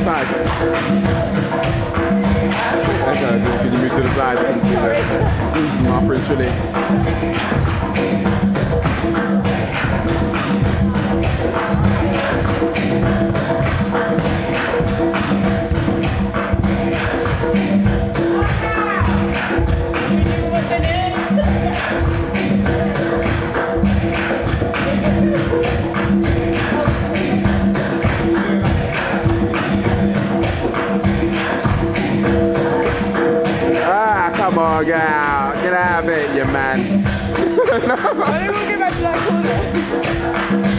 side. Can you move to the side? You can see that. Easy, my friend Shirley. Come on, girl. Get out of it, you man. Why don't we get back to that corner?